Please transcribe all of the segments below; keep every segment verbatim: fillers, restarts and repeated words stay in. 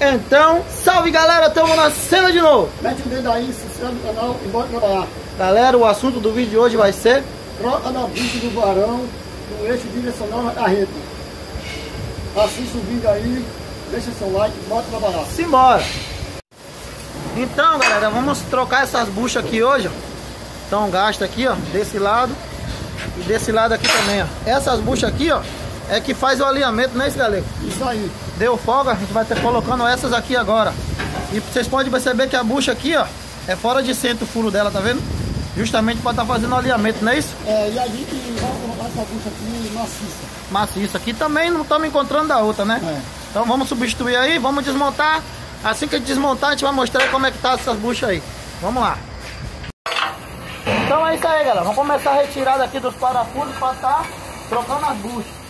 Então, salve galera, estamos na cena de novo. Mete o dedo aí, se inscreve no canal e bora trabalhar. Galera, o assunto do vídeo de hoje vai ser troca da bicha do varão no eixo direcional na carreta. Assista o vídeo aí, deixa seu like e bora trabalhar. Simbora. Então galera, vamos trocar essas buchas aqui hoje, ó. Então gasta aqui, ó, desse lado e desse lado aqui também, ó. Essas buchas aqui, ó, é que faz o alinhamento, não é isso, galera? Isso aí. Deu folga, a gente vai estar colocando essas aqui agora. E vocês podem perceber que a bucha aqui, ó, é fora de centro o furo dela, tá vendo? Justamente para estar tá fazendo o alinhamento, não é isso? É, e a gente vai colocar essa bucha aqui maciça. Maciça. Aqui também não estamos encontrando da outra, né? É. Então vamos substituir aí, vamos desmontar. Assim que a gente desmontar, a gente vai mostrar como é que tá essas buchas aí. Vamos lá. Então é isso aí, galera. Vamos começar a retirada aqui dos parafusos para estar tá trocando as buchas.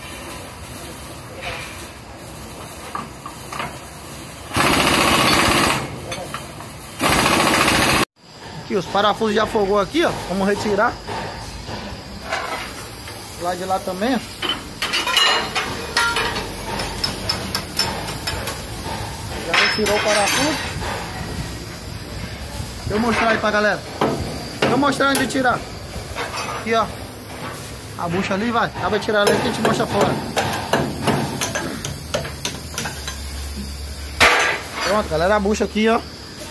Aqui, os parafusos já folgou aqui, ó. Vamos retirar. Lá de lá também, ó. Já retirou o parafuso. Deixa eu mostrar aí pra galera. Deixa eu mostrar onde tirar. Aqui, ó. A bucha ali, vai. Acaba de tirar ali que a gente mostra fora. Pronto, galera. A bucha aqui, ó.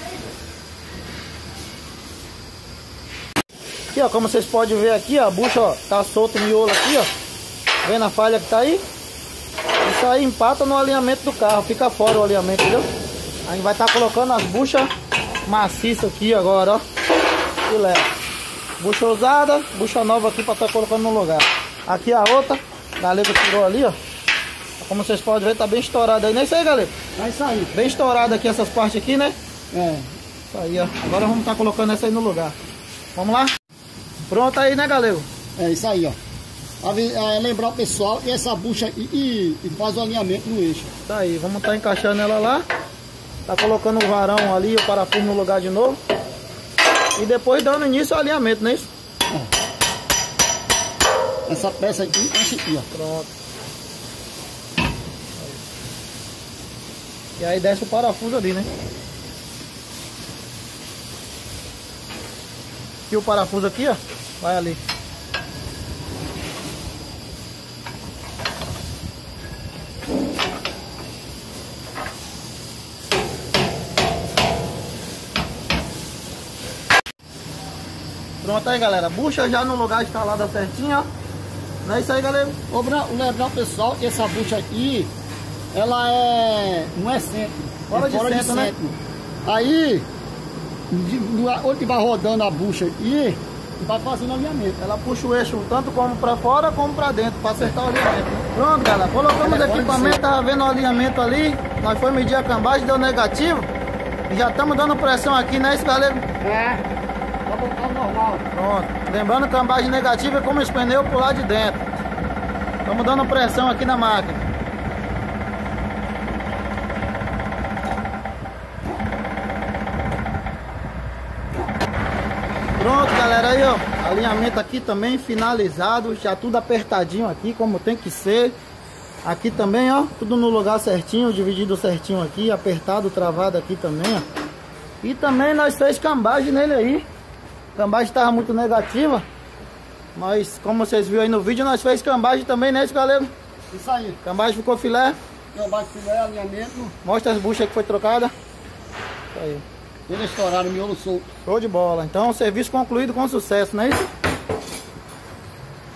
Aqui, ó, como vocês podem ver aqui, ó, a bucha, ó, tá solto o miolo aqui, ó. Vendo a falha que tá aí? Isso aí empata no alinhamento do carro, fica fora o alinhamento, entendeu? A gente vai estar tá colocando as buchas maciças aqui agora, ó. E leva. Bucha usada, bucha nova aqui pra estar tá colocando no lugar. Aqui a outra, galera tirou ali, ó. Como vocês podem ver, tá bem estourada aí, não é isso aí, galera? É isso aí. Bem estourada aqui essas partes aqui, né? É. Isso aí, ó. Agora vamos estar tá colocando essa aí no lugar. Vamos lá? Pronto aí, né, galera? É isso aí, ó. É, lembrar o pessoal que essa bucha e, e, e faz o alinhamento no eixo. Tá aí, vamos estar tá encaixando ela lá. Tá colocando o varão ali, o parafuso no lugar de novo. E depois dando início ao alinhamento, não é isso? É. Essa peça aqui encaixa aqui, ó. Pronto. E aí desce o parafuso ali, né? E o parafuso aqui, ó, vai ali. Pronto aí, galera. Bucha já no lugar instalada certinho, ó. Não é isso aí, galera? Vou lembrar o pessoal que essa bucha aqui, ela é... não é centro. Fora, é de, fora centro, de centro, né? Aí, onde vai rodando a bucha aqui, vai fazendo alinhamento. Ela puxa o eixo tanto como para fora como para dentro, para acertar o alinhamento. Pronto, galera. Colocamos o equipamento, tava vendo o alinhamento ali. Nós foi medir a cambagem, deu negativo. E já estamos dando pressão aqui, né, isso, galera? É. Pra botar o normal. Pronto. Lembrando que a cambagem negativa é como os pneus por lá de dentro. Estamos dando pressão aqui na máquina. Pronto, galera, aí ó, alinhamento aqui também finalizado, já tudo apertadinho aqui, como tem que ser. Aqui também, ó, tudo no lugar certinho, dividido certinho aqui, apertado, travado aqui também, ó. E também nós fez cambagem nele aí. A cambagem estava muito negativa, mas como vocês viram aí no vídeo, nós fez cambagem também, né, galera? Isso aí. Cambagem ficou filé. Cambagem filé, alinhamento. Mostra as buchas que foi trocada. Isso aí. Ele estouraram o miolo solto. Show de bola. Então, serviço concluído com sucesso, não é isso?